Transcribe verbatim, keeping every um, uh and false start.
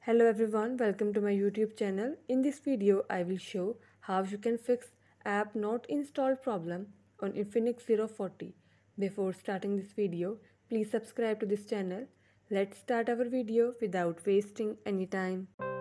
Hello everyone, welcome to my YouTube channel. In this video, I will show how you can fix app not installed problem on infinix zero forty. Before starting this video, please subscribe to this channel. Let's start our video without wasting any time.